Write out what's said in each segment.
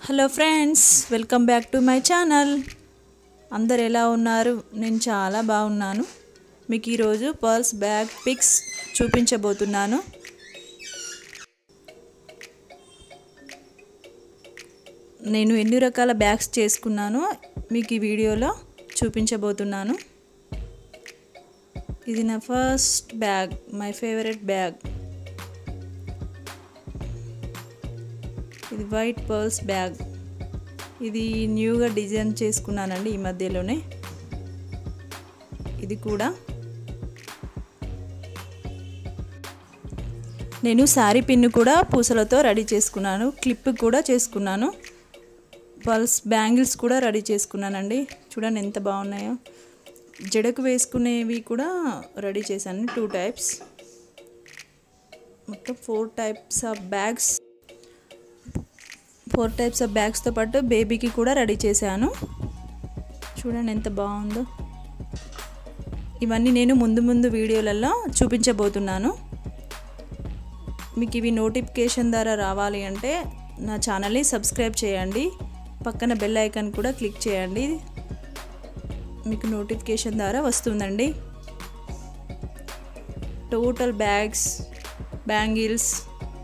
Hello friends, welcome back to my channel. అందరు ఎలా ఉన్నారు? నేను చాలా బాగున్నాను. మీకు ఈరోజు పర్ల్స్ బ్యాగ్ పిక్స్ చూపించబోతున్నాను. నేను ఎన్ని రకాల బ్యాగ్స్ చేసుకున్నానో మీకు ఈ వీడియోలో చూపించబోతున్నాను. ఇది నా first bag, my favourite bag. ఇది వైట్ పర్ల్స్ బ్యాగ్. ఇది న్యూగా డిజైన్ చేసుకున్నానండి ఈ మధ్యలోనే. ఇది కూడా నేను శారీ పిన్ కూడా పూసలతో రెడీ చేసుకున్నాను. క్లిప్ కూడా చేసుకున్నాను. పర్ల్స్ బ్యాంగిల్స్ కూడా రెడీ చేసుకున్నానండి. చూడండి ఎంత బాగున్నాయో. జడకు వేసుకునేవి కూడా రెడీ చేశాను. 2 టైప్స్, మొత్తం 4 types of bags. 4 types of బ్యాగ్స్తో పాటు బేబీకి కూడా రెడీ చేశాను. చూడండి ఎంత బాగుందో. ఇవన్నీ నేను ముందు వీడియోలలో చూపించబోతున్నాను. మీకు ఇవి నోటిఫికేషన్ ద్వారా రావాలి అంటే నా ఛానల్ని సబ్స్క్రైబ్ చేయండి. పక్కన బెల్ ఐకాన్ కూడా క్లిక్ చేయండి. మీకు నోటిఫికేషన్ ద్వారా వస్తుందండి. టోటల్ బ్యాగ్స్, బ్యాంగిల్స్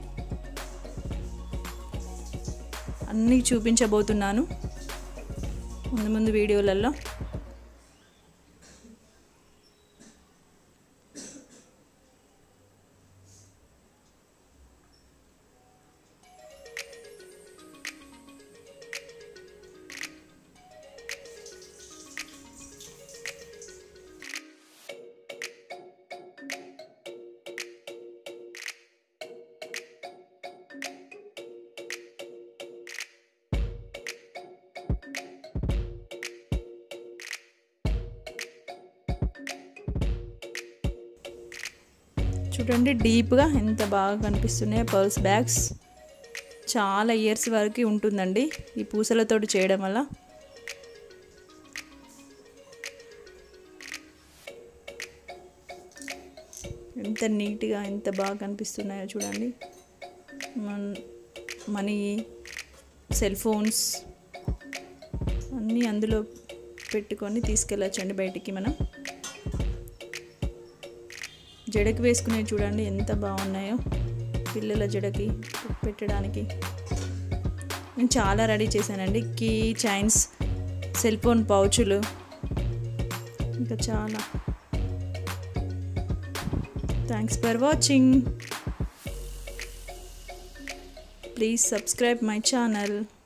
అన్నీ చూపించబోతున్నాను ముందు వీడియోలలో. చూడండి డీప్గా ఎంత బాగా కనిపిస్తున్నాయో పర్ల్స్ బ్యాగ్స్. చాలా ఇయర్స్ వరకు ఉంటుందండి ఈ పూసలతోటి చేయడం వల్ల. ఎంత నీట్గా ఎంత బాగా కనిపిస్తున్నాయో చూడండి. మనీ, సెల్ ఫోన్స్ అన్నీ అందులో పెట్టుకొని తీసుకెళ్ళచ్చండి బయటికి. మనం జడకి వేసుకునేవి చూడండి ఎంత బాగున్నాయో. పిల్లల జడకి పెట్టడానికి నేను చాలా రెడీ చేశానండి. కీ చైన్స్, సెల్ ఫోన్ పౌచులు, ఇంకా చాలా. Thanks for watching. Please subscribe my channel.